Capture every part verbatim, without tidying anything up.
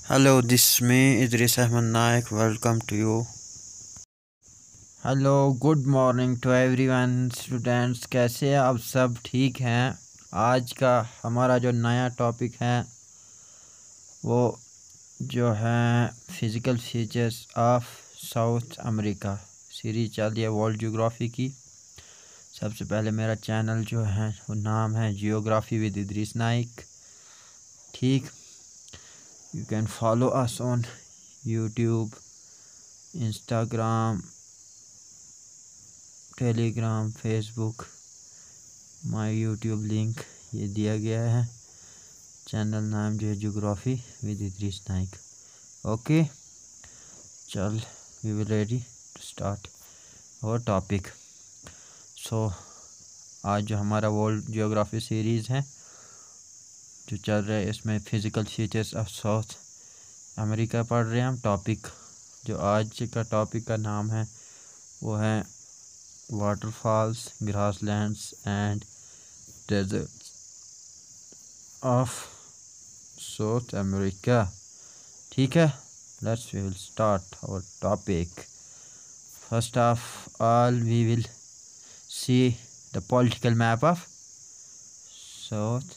Hello, this is me, Idris Ahmed Naik. Welcome to you. Hello good morning to everyone students, कैसे हैं आप? सब ठीक हैं? आज का हमारा जो नया टॉपिक है वो जो है physical features of South America. Series चल रही है वर्ल्ड ज्योग्राफी की। सबसे पहले मेरा चैनल जो है वो नाम है जियोग्राफी विद इद्रिस नाइक। ठीक, you can follow us on YouTube, Instagram, Telegram, Facebook. My YouTube link ये दिया गया है। चैनल नाम जो है geography with Idris Naik. Okay, चल we will ready to start और टॉपिक। सो आज जो हमारा वर्ल्ड ज्योग्राफी सीरीज़ है जो चल रहा है, इसमें physical features of South America पढ़ रहे हैं हम। टॉपिक जो आज का टॉपिक का नाम है वो है waterfalls, grasslands and deserts of South America. ठीक है, let's we will start our topic. First of all we will see the political map of South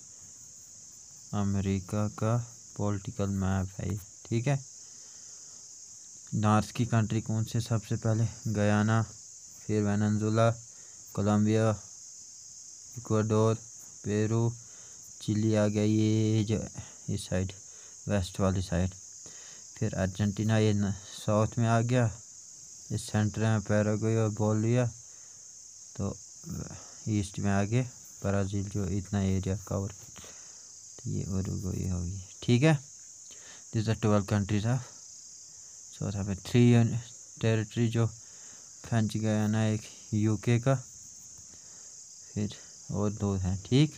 America का पॉलिटिकल मैप है। ठीक है, नॉर्थ की कंट्री कौन से? सबसे पहले गयाना, फिर Venezuela, Colombia, Ecuador, Peru, Chile आ गया ये जो इस साइड वेस्ट वाली साइड। फिर अर्जेंटीना ये साउथ में आ गया। इस सेंटर में पैराग्वे और बोलिविया, तो ईस्ट में आ गए ब्राज़ील जो इतना एरिया कवर, तो ये उरुग्वे होगी। ठीक है, this are twelve countries of south में। थ्री टेरिटरी जो फ्रेंच गयाना, एक यूके का, फिर और दो हैं। ठीक,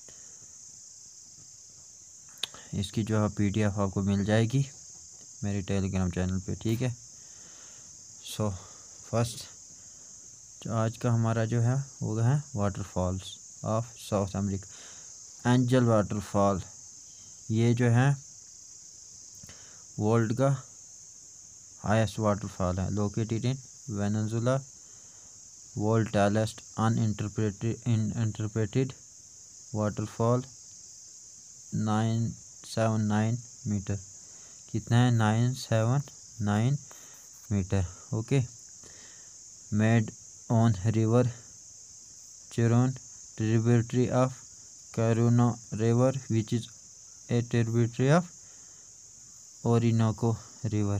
इसकी जो है पीडीएफ आपको मिल जाएगी मेरे टेलीग्राम चैनल पे। ठीक है, सो फर्स्ट जो आज का हमारा जो है वो है waterfalls of South America. Angel waterfall ये जो है वर्ल्ड का हाईएस्ट वाटरफॉल है, located in Venezuela. World tallest uninterpreted interpreted waterfall nine seven nine metre. कितना है? Nine seven nine metre. Okay, made on river Churun, tributary of Caroni river which is a tributary of Orinoco river.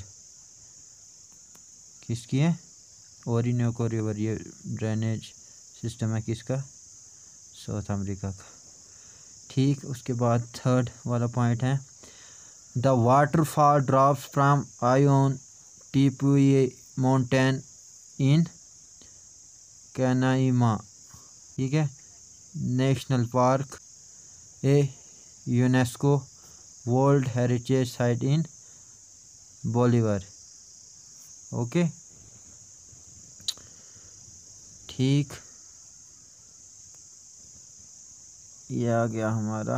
किसकी है? Orinoco river. ये drainage system है किसका? South America का। ठीक, उसके बाद थर्ड वाला पॉइंट है the waterfall drops from Auyan Tepui mountain in Canaima. ठीक है, national park, a UNESCO world heritage site in Bolivar. Okay, ठीक, ये आ गया हमारा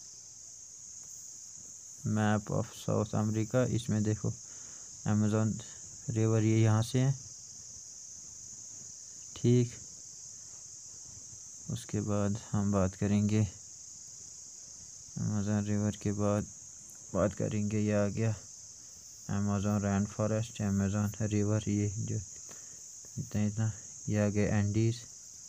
मैप ऑफ साउथ अमेरिका। इसमें देखो अमेज़न रिवर ये यहाँ से है। ठीक, उसके बाद हम बात करेंगे अमेज़न रिवर के बाद बात करेंगे ये आ गया Amazon rain forest, Amazon river ये जो इतना इतना, ये आ गया Andes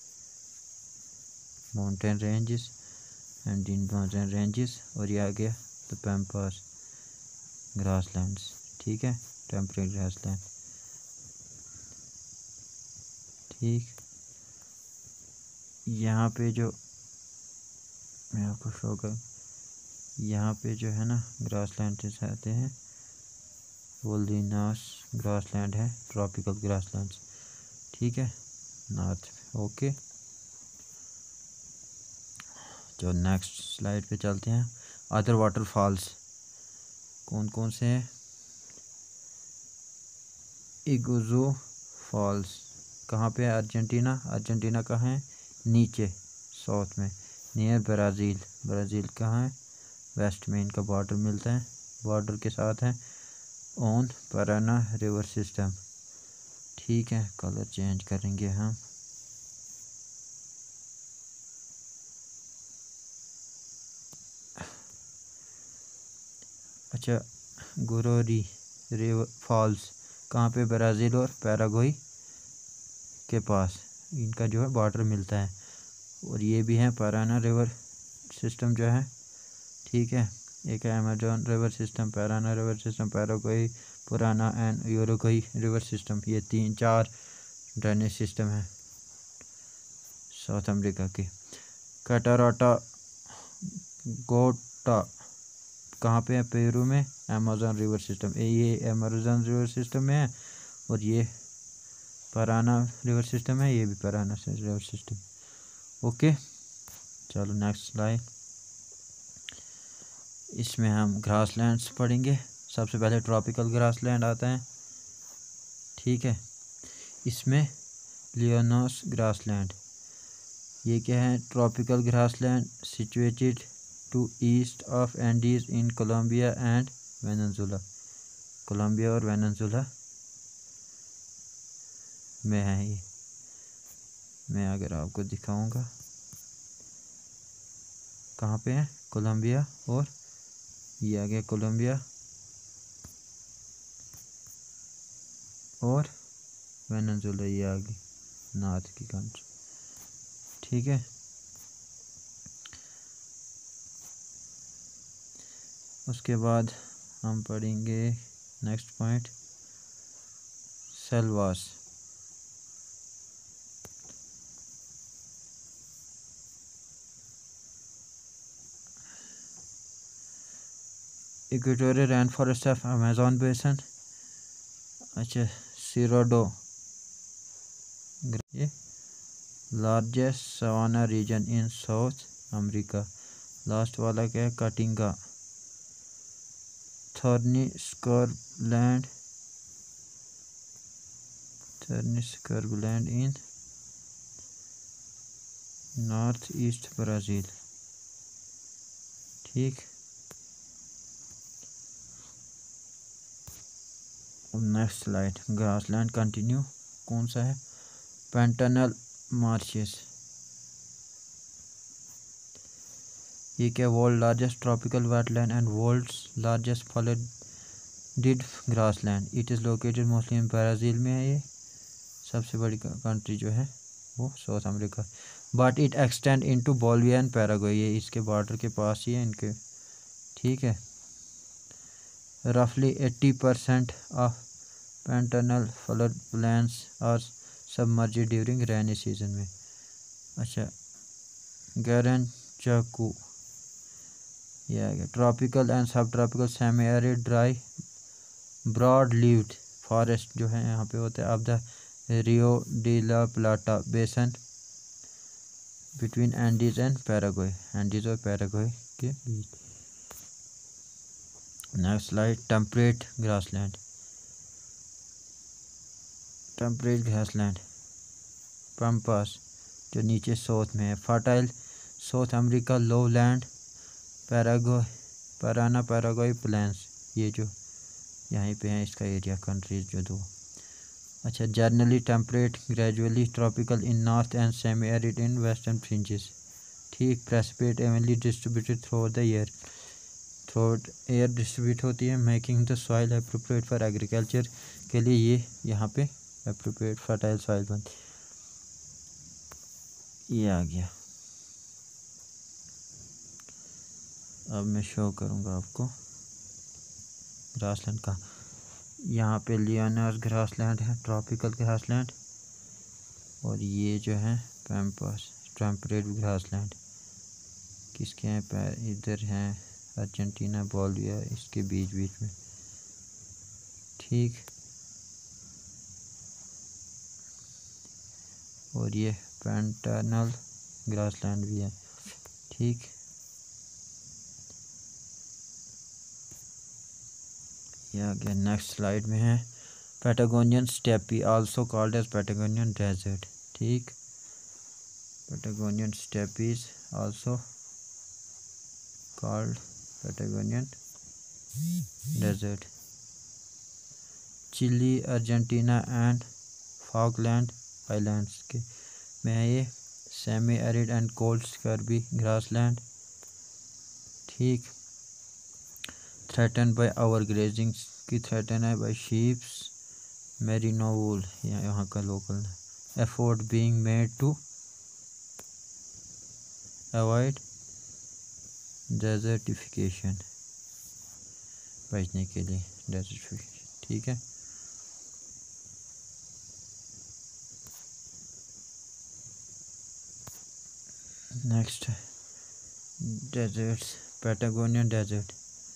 mountain ranges, Andes mountain ranges, और ये आ गया द पैम्पास ग्रासलैंड्स। ठीक है, टेम्परेट ग्रासलैंड। ठीक, यहाँ पे जो मैं आपको शो कर, यहाँ पे जो है ना ग्रासलैंड से आते हैं, वोल्डिनास ग्रासलैंड है, ट्रॉपिकल ग्रासलैंड्स। ठीक है, नॉर्थ। ओके, जो नेक्स्ट स्लाइड पे चलते हैं। अदर वाटरफॉल्स कौन कौन से हैं? इगुजो फॉल्स कहाँ पे है? अर्जेंटीना। अर्जेंटीना कहाँ है? नीचे साउथ में, नियर ब्राज़ील। ब्राज़ील कहाँ है? वेस्ट में इनका बॉर्डर मिलता है। बॉर्डर के साथ है ऑन पराना रिवर सिस्टम। ठीक है, कलर चेंज करेंगे हम। अच्छा, गुरोरी रिवर फॉल्स कहाँ पे? ब्राज़ील और पैराग्वे के पास इनका जो है बॉर्डर मिलता है। और ये भी है पराना रिवर सिस्टम जो है। ठीक है, एक है Amazon river system, Parana river system, Paraguay, Parana and Uruguay river system. ये तीन चार ड्रेनेज सिस्टम है साउथ अमेरिका के। कैटाराटा गोटा कहाँ पे है? पेरू में, अमेजोन रिवर सिस्टम। ये अमेजोन रिवर सिस्टम में है और ये पराना रिवर सिस्टम है, ये भी पराना रिवर सिस्टम। ओके, चलो नेक्स्ट स्लाइड। इसमें हम ग्रासलैंड्स पढ़ेंगे। सबसे पहले ट्रॉपिकल ग्रासलैंड आता है। ठीक है, इसमें लियोनोस ग्रासलैंड, ये क्या है? Tropical grassland situated to east of Andes in Colombia and Venezuela. Colombia और वेनेजुला में है ये। मैं अगर आपको दिखाऊंगा कहाँ पे है, कोलंबिया और ये आ गया कोलंबिया और वेनेजुला, ये आ गई नॉर्थ की कंट्री। ठीक है, उसके बाद हम पढ़ेंगे next point, Selvas. Equatorial rain forest of Amazon basin. अच्छा, सिरोडो, ये largest savanna region in South America. Last वाला क्या है? Caatinga. Thorny scrubland, thorny scrubland in north east Brazil. ठीक, नेक्स्ट स्लाइड, ग्रासलैंड कंटिन्यू। कौन सा है? Pantanal marshes. ये क्या? World largest tropical wetland and world's largest flooded grassland. It is located mostly in Brazil में है। ये सबसे बड़ी कंट्री जो है वो South America. But it extend into Bolivia and Paraguay, ये इसके बॉर्डर के पास ही है इनके। ठीक है, रफली eighty percent of Pantanal flood plains are submerged during rainy season में। अच्छा, गैरनचाकू, ये आ गया tropical and subtropical semi arid dry broad leaved forest जो है यहाँ पे होता है of the Rio de la Plata basin between Andes and Paraguay, Andes और पैराग्वे के बीच। Next slide, temperate grassland. Temperate grassland Pampas जो नीचे साउथ में है। फर्टाइल साउथ अमेरिका लो land Paraguay, Parana Paraguay plains, ये जो यहीं पे है इसका एरिया, कंट्रीज जो दो। अच्छा, generally temperate gradually tropical in north and semi arid in western fringes. ठीक, precipitate evenly distributed through the year, through year distribute होती है, making the soil appropriate for agriculture के लिए ये यहाँ पे एप्रोप्रिएट फर्टाइल सॉइल बनती। ये आ गया। अब मैं शो करूँगा आपको ग्रासलैंड का। यहाँ पे लियोनस ग्रासलैंड है, ट्रॉपिकल ग्रासलैंड, और ये जो है पैम्पास टेम्परेट ग्रासलैंड। किसके हैं? इधर हैं अर्जेंटीना, बोलिविया, इसके बीच बीच में। ठीक, और ये पैंटानल ग्रासलैंड भी है। ठीक, ये आ गया। नेक्स्ट स्लाइड में है Patagonian steppe, also called as Patagonian desert. ठीक, Patagonian steppes also called Patagonian desert, Chile, Argentina and Falkland Islands के में है ये। Semi arid and cold scrubby grassland, ठीक। थ्रेटन बाय ओवर ग्रेजिंग की थ्रेटन है बाय शीप्स, मेरिनो वूल यहाँ का लोकल है। Effort being made to avoid desertification, बचने के लिए डेजर्टिफिकेशन, ठीक है। नेक्स्ट डेजर्ट्स, पैटागोनियन डेजर्ट,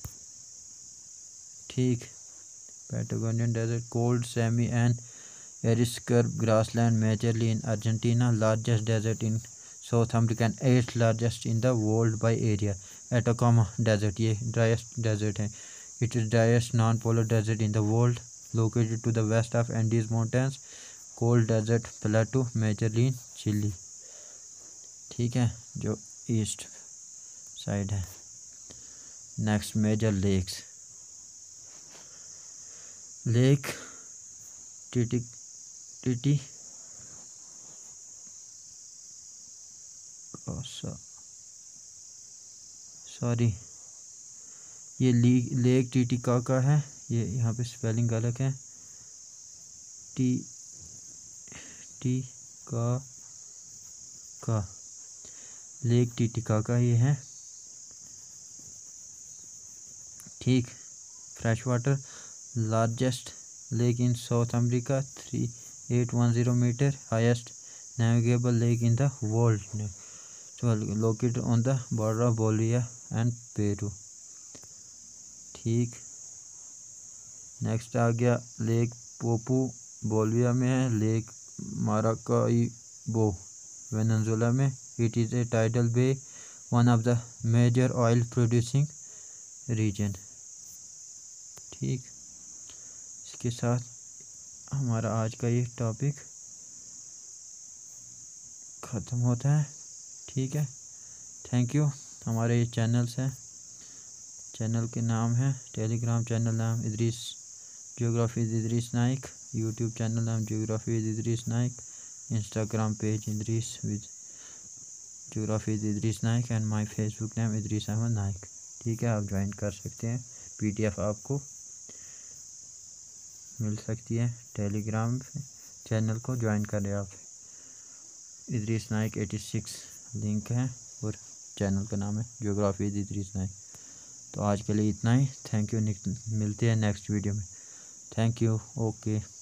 ठीक। Patagonian desert, cold semi and arid scrub grassland majorly in Argentina, largest desert in South America and eighth largest in the world by area. Atacama desert, ये driest desert है। It is driest non polar desert in the world, located to the west of Andes mountains. Cold desert plateau majorly in Chile, ठीक है, जो east side है। Next major lakes, lake Titi Titi sorry ये lake Titicaca है, ये यहाँ पे spelling गलत है। टी टी का का लेक टीटीकाका ये है, ठीक। Fresh water, largest lake in South America, three eight one zero metre, highest navigable lake in the world, located on the border of Bolivia and Peru, ठीक। Next आ गया lake Poopo, Bolivia में है। Lake Maracaibo, Venezuela में। It is a tidal bay, one of the major oil producing region, ठीक। इसके साथ हमारा आज का ये टॉपिक ख़त्म होता है, ठीक है। Thank you. हमारे ये चैनल्स हैं, चैनल के नाम है, टेलीग्राम चैनल नाम Idris geography with Idris Naik, YouTube channel नाम geography with Idris Naik, Instagram page Idris with geography with Idris Naik and my Facebook नाम इदरीस अहमद नाइक, ठीक है। आप ज्वाइन कर सकते हैं, पीडीएफ आपको मिल सकती है। टेलीग्राम चैनल को ज्वाइन करें आप, Idris Naik eighty six link है और चैनल का नाम है ज्योग्राफी विद इदरीस नाइक। तो आज के लिए इतना ही, थैंक यू। मिलते हैं नेक्स्ट वीडियो में, थैंक यू, ओके।